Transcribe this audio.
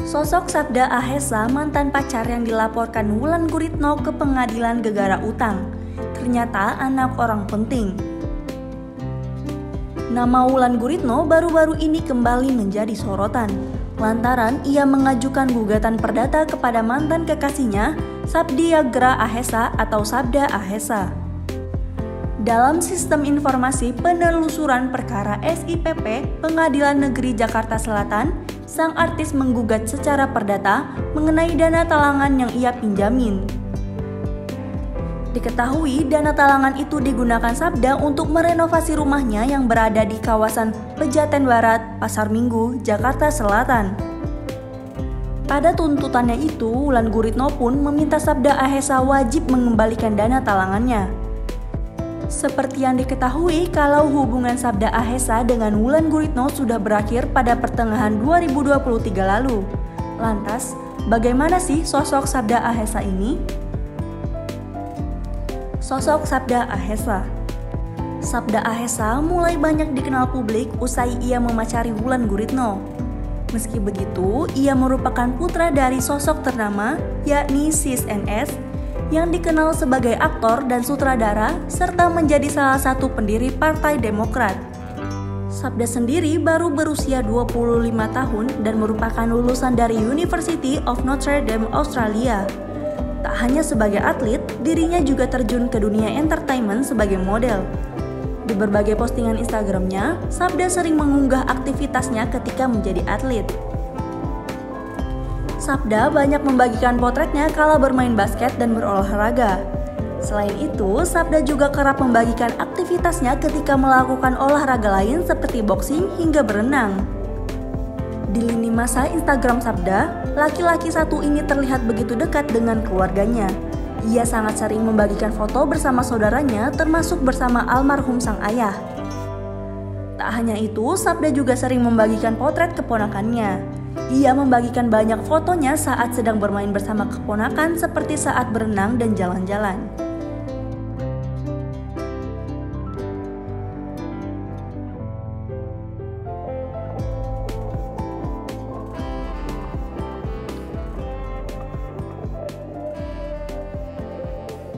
Sosok Sabda Ahesa, mantan pacar yang dilaporkan Wulan Guritno ke pengadilan gegara utang, ternyata anak orang penting. Nama Wulan Guritno baru-baru ini kembali menjadi sorotan, lantaran ia mengajukan gugatan perdata kepada mantan kekasihnya, Sabdiagra Ahesa atau Sabda Ahesa. Dalam Sistem Informasi Penelusuran Perkara SIPP Pengadilan Negeri Jakarta Selatan, sang artis menggugat secara perdata mengenai dana talangan yang ia pinjamin. Diketahui dana talangan itu digunakan Sabda untuk merenovasi rumahnya yang berada di kawasan Pejaten Barat, Pasar Minggu, Jakarta Selatan. Pada tuntutannya itu, Wulan Guritno pun meminta Sabda Ahesa wajib mengembalikan dana talangannya. Seperti yang diketahui kalau hubungan Sabda Ahesa dengan Wulan Guritno sudah berakhir pada pertengahan 2023 lalu. Lantas, bagaimana sih sosok Sabda Ahesa ini? Sosok Sabda Ahesa. Sabda Ahesa mulai banyak dikenal publik usai ia memacari Wulan Guritno. Meski begitu, ia merupakan putra dari sosok ternama yakni Sis NS yang dikenal sebagai aktor dan sutradara serta menjadi salah satu pendiri Partai Demokrat. Sabda sendiri baru berusia 25 tahun dan merupakan lulusan dari University of Notre Dame, Australia. Tak hanya sebagai atlet, dirinya juga terjun ke dunia entertainment sebagai model. Di berbagai postingan Instagramnya, Sabda sering mengunggah aktivitasnya ketika menjadi atlet. Sabda banyak membagikan potretnya kala bermain basket dan berolahraga. Selain itu, Sabda juga kerap membagikan aktivitasnya ketika melakukan olahraga lain seperti boxing hingga berenang. Di lini masa Instagram Sabda, laki-laki satu ini terlihat begitu dekat dengan keluarganya. Ia sangat sering membagikan foto bersama saudaranya, termasuk bersama almarhum sang ayah. Tak hanya itu, Sabda juga sering membagikan potret keponakannya. Ia membagikan banyak fotonya saat sedang bermain bersama keponakan seperti saat berenang dan jalan-jalan.